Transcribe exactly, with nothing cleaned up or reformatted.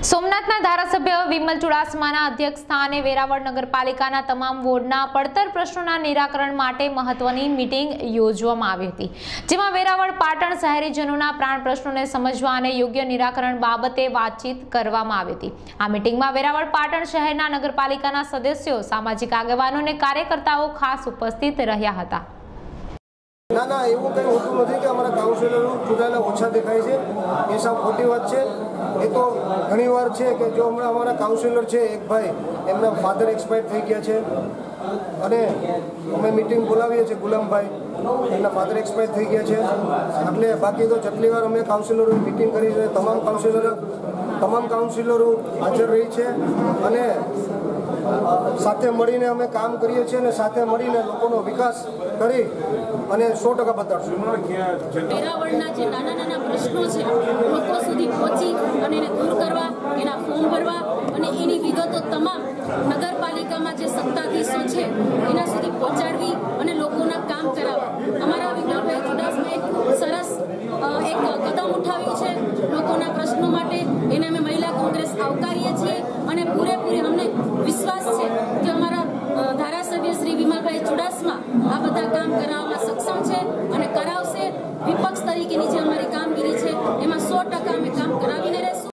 સોમનાથના ધારાસભ્ય વિમલ ચુડાસમાના અધ્યક્ષ સ્થાને વેરાવળ નગરપાલિકાના તમામ વોર્ડના પડતર પ્રશ્નોના નિરાકરણ માટે મહત્વની મીટિંગ યોજવામાં આવી હતી, જેમાં વેરાવળ પાટણ શહેરીજનોના પ્રાણ પ્રશ્નોને સમજવા અને યોગ્ય નિરાકરણ બાબતે વાતચીત કરવામાં આવી હતી। આ મીટિંગમાં વેરાવળ પાટણ શહેરના નગરપાલિકાના સદસ્યો, સામાજિક આગેવાનો અને કાર્યકર્તાઓ ખાસ ઉપસ્થિત રહ્યા હતા। ના ના એવું કંઈ હોતું નથી કે અમારા કાઉન્સિલરો ચૂંટાયેલા ઓછા દેખાય છે, એ સાવ ખોટી વાત છે। એ તો ઘણી વાર છે કે જો હમણાં અમારા કાઉન્સિલર છે એક ભાઈ, એમના ફાધર એક્સપાયર થઈ ગયા છે અને અમે મિટિંગ બોલાવીએ છીએ, ગુલામભાઈ એમના ફાધર એક્સપાયર થઈ ગયા છે, એટલે બાકી તો જેટલી વાર અમે કાઉન્સિલરોની મિટિંગ કરી છે તમામ કાઉન્સિલરો તમામ કાઉન્સિલરો હાજર રહી છે અને સાથે મળીને અમે કામ કરીએ છીએ અને સાથે મળીને લોકોનો વિકાસ કરી અને સો ટકા બતાડશું। વેરાવળના જે નાના નાના પ્રશ્નો છે લોકો સુધી પહોંચી અને એને દૂર કરવા, એના ફોર્મ ભરવા અને એની વિગતો તમામ નગરપાલિકામાં જે સત્તાધીશો છે એના સુધી પહોંચાડવી અને લોકોના કામ કરાવવા। અમારા વિમલભાઈ ચુડાસમાએ ખૂબ સરસ એક કદમ ઉઠાવ્યું છે લોકોના પ્રશ્નો માટે, એને અમે મહિલા કોંગ્રેસ આવકારીએ છીએ અને પૂરેપૂરી અમને વિશ્વાસ છે કે અમારા ધારાસભ્ય શ્રી વિમલભાઈ ચુડાસમા આ બધા કામ કરાવવામાં સક્ષમ છે અને કરાવશે। વિપક્ષ તરીકેની જે અમારી કામગીરી છે એમાં સો ટકા અમે કામ કરાવી